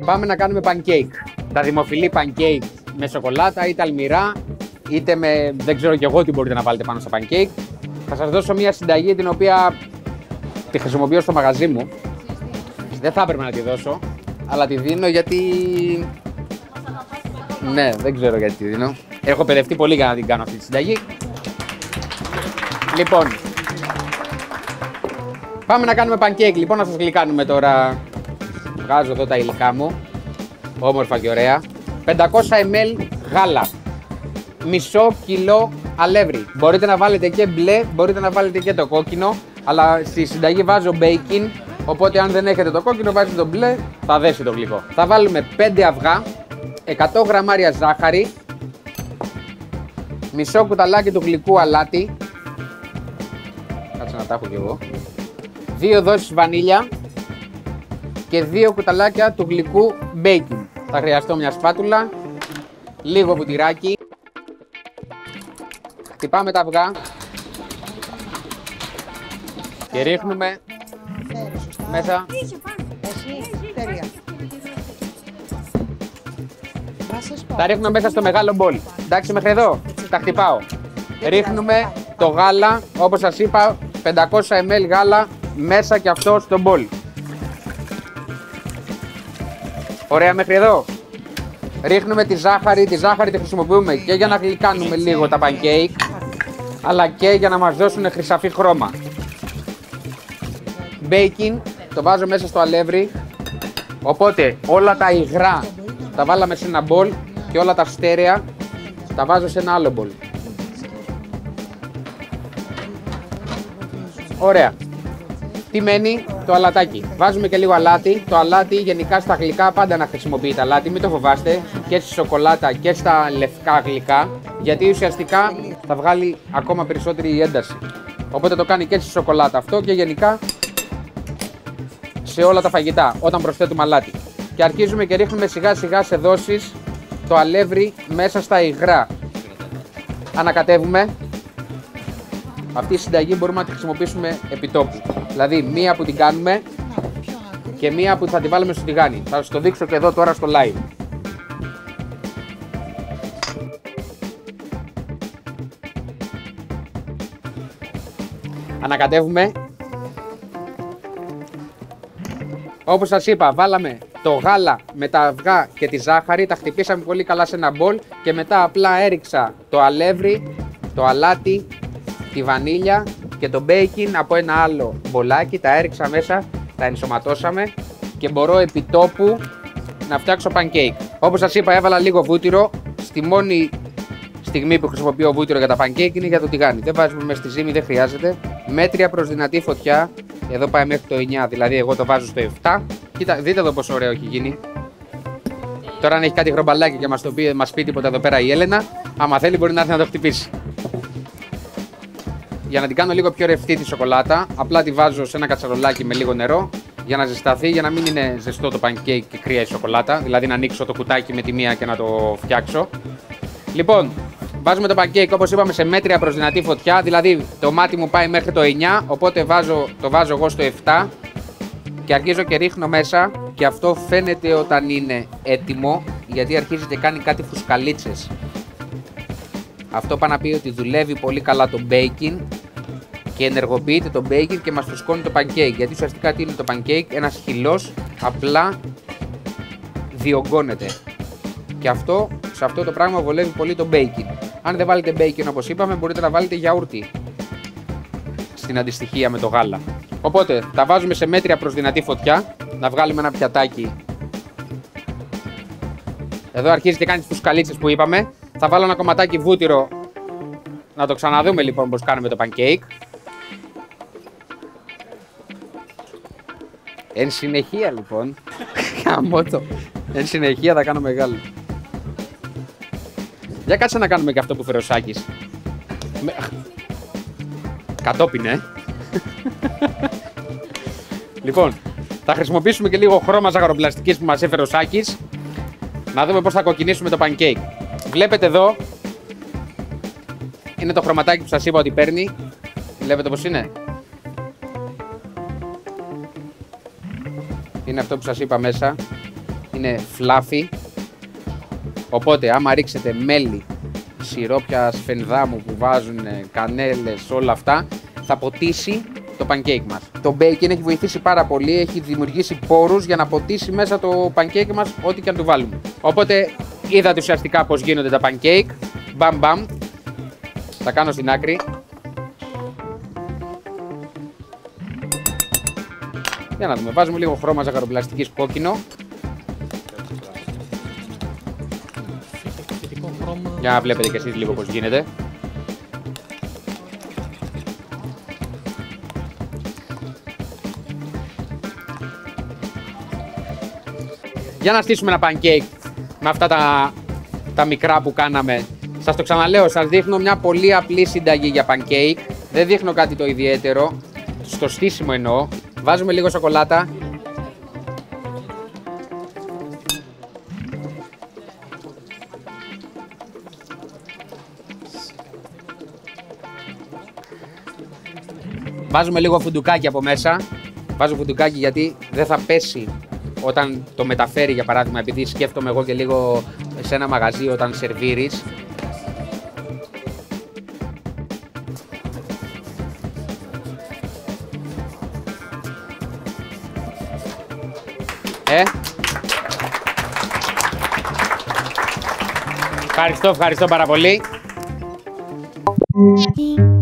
Πάμε να κάνουμε pancake. Τα δημοφιλή pancake με σοκολάτα, είτε αλμυρά, είτε με δεν ξέρω κι εγώ τι μπορείτε να βάλετε πάνω στα pancake. Θα σας δώσω μια συνταγή την οποία τη χρησιμοποιώ στο μαγαζί μου. Δεν θα έπρεπε να τη δώσω, αλλά τη δίνω γιατί... Ναι, δεν ξέρω γιατί τη δίνω. Έχω παιδευτεί πολύ για να την κάνω αυτή τη συνταγή. Λοιπόν, πάμε να κάνουμε pancake. Λοιπόν, να σας γλυκάνουμε τώρα. Βγάζω εδώ τα υλικά μου. Όμορφα και ωραία. 500 ml γάλα. Μισό κιλό αλεύρι. Μπορείτε να βάλετε και μπλε, μπορείτε να βάλετε και το κόκκινο. Αλλά στη συνταγή βάζω baking. Οπότε αν δεν έχετε το κόκκινο, βάζετε το μπλε, θα δέσει το γλυκό. Θα βάλουμε 5 αυγά, 100 γραμμάρια ζάχαρη, μισό κουταλάκι του γλυκού αλάτι. Κάτσε να τα έχω κι εγώ. 2 δόσεις βανίλια και 2 κουταλάκια του γλυκού baking. Θα χρειαστώ μια σπάτουλα, λίγο βουτυράκι. Χτυπάμε τα αυγά και ρίχνουμε μέσα. Τα ρίχνω μέσα στο μεγάλο μπολ. Εντάξει, μέχρι εδώ τα χτυπάω. Ρίχνουμε το γάλα, όπως σας είπα, 500 ml γάλα μέσα και αυτό στο μπολ. Ωραία μέχρι εδώ. Ρίχνουμε τη ζάχαρη τη χρησιμοποιούμε και για να γλυκάνουμε λίγο τα pancake, αλλά και για να μας δώσουν χρυσαφή χρώμα. Baking το βάζω μέσα στο αλεύρι, οπότε όλα τα υγρά τα βάλαμε σε ένα μπολ και όλα τα στέρεα τα βάζω σε ένα άλλο μπολ. Ωραία. Τι μένει? Το αλατάκι. Βάζουμε και λίγο αλάτι. Το αλάτι γενικά στα γλυκά πάντα να χρησιμοποιείτε αλάτι, μην το φοβάστε, και στη σοκολάτα και στα λευκά γλυκά, γιατί ουσιαστικά θα βγάλει ακόμα περισσότερη ένταση. Οπότε το κάνει και στη σοκολάτα αυτό και γενικά σε όλα τα φαγητά όταν προσθέτουμε αλάτι. Και αρχίζουμε και ρίχνουμε σιγά σιγά σε δόσεις το αλεύρι μέσα στα υγρά. Ανακατεύουμε. Αυτή η συνταγή μπορούμε να τη χρησιμοποιήσουμε επί τόπου. Δηλαδή μία που την κάνουμε και μία που θα τη βάλουμε στο τηγάνι. Θα σας το δείξω και εδώ τώρα στο live. Ανακατεύουμε. Όπως σας είπα, βάλαμε το γάλα με τα αυγά και τη ζάχαρη, τα χτυπήσαμε πολύ καλά σε ένα μπολ και μετά απλά έριξα το αλεύρι, το αλάτι, τη βανίλια και το baking από ένα άλλο μπολάκι, τα έριξα μέσα, τα ενσωματώσαμε και μπορώ επί τόπου να φτιάξω pancake. Όπως σας είπα, έβαλα λίγο βούτυρο. Στη μόνη στιγμή που χρησιμοποιώ βούτυρο για τα pancake είναι για το τηγάνι. Δεν βάζουμε μέσα στη ζύμη, δεν χρειάζεται. Μέτρια προς δυνατή φωτιά. Εδώ πάει μέχρι το 9, δηλαδή εγώ το βάζω στο 7. Κοίτα, δείτε εδώ πόσο ωραίο έχει γίνει. Τώρα αν έχει κάτι χρομπαλάκι και μας πει τίποτα εδώ πέρα η Έλενα, άμα θέλει μπορεί να έρθει να το χτυπήσει. Για να την κάνω λίγο πιο ρευστή τη σοκολάτα, απλά τη βάζω σε ένα κατσαρολάκι με λίγο νερό για να ζεσταθεί, για να μην είναι ζεστό το pancake και κρύα η σοκολάτα. Δηλαδή να ανοίξω το κουτάκι με τη μία και να το φτιάξω. Λοιπόν, βάζουμε το pancake όπως είπαμε σε μέτρια προς δυνατή φωτιά, δηλαδή το μάτι μου πάει μέχρι το 9, οπότε το βάζω εγώ στο 7 και αρχίζω και ρίχνω μέσα και αυτό φαίνεται όταν είναι έτοιμο, γιατί αρχίζει και κάνει κάτι φουσκαλίτσες. Αυτό πάει να πει ότι δουλεύει πολύ καλά το baking και ενεργοποιείται το baking και μας φουσκώνει το pancake, γιατί ουσιαστικά τι είναι το pancake? Ένας χυλός απλά διωγγώνεται και σε αυτό το πράγμα βολεύει πολύ το baking. Αν δεν βάλετε bacon όπως είπαμε, μπορείτε να βάλετε γιαούρτι στην αντιστοιχεία με το γάλα. Οπότε τα βάζουμε σε μέτρια προς δυνατή φωτιά, να βγάλουμε ένα πιατάκι. Εδώ αρχίζει και κάνει τις φουσκαλίτσες που είπαμε. Θα βάλω ένα κομματάκι βούτυρο, να το ξαναδούμε λοιπόν πώς κάνουμε το pancake. Εν συνεχεία λοιπόν, εν συνεχεία θα κάνω μεγάλο. Για κάτσε να κάνουμε και αυτό που φέρε ο Σάκης. Κατόπιν, Λοιπόν, θα χρησιμοποιήσουμε και λίγο χρώμα ζαχαροπλαστικής που μας έφερε ο Σάκης. Να δούμε πώς θα κοκκινήσουμε το pancake. Βλέπετε εδώ, είναι το χρωματάκι που σας είπα ότι παίρνει. Βλέπετε πώς είναι? Είναι αυτό που σας είπα μέσα. είναι fluffy. Οπότε άμα ρίξετε μέλι, σιρόπια σφενδάμου που βάζουν, κανέλες, όλα αυτά, θα ποτίσει το pancake μας. Το bacon έχει βοηθήσει πάρα πολύ, έχει δημιουργήσει πόρους για να ποτίσει μέσα το pancake μας ό,τι και αν του βάλουμε. Οπότε είδατε ουσιαστικά πώς γίνονται τα pancake. Μπαμ μπαμ. Θα κάνω στην άκρη. Για να δούμε, βάζουμε λίγο χρώμα ζαχαροπλαστικής κόκκινο. Για να βλέπετε και εσείς λίγο πώς γίνεται. Για να στήσουμε ένα pancake με αυτά τα μικρά που κάναμε. Σας το ξαναλέω, σας δείχνω μια πολύ απλή συνταγή για pancake. Δεν δείχνω κάτι το ιδιαίτερο, στο στήσιμο εννοώ. Βάζουμε λίγο σοκολάτα. Βάζουμε λίγο φουντουκάκι από μέσα. Βάζω φουντουκάκι γιατί δεν θα πέσει όταν το μεταφέρει, για παράδειγμα, επειδή σκέφτομαι εγώ και λίγο σε ένα μαγαζί όταν σερβίρεις. Ευχαριστώ πάρα πολύ.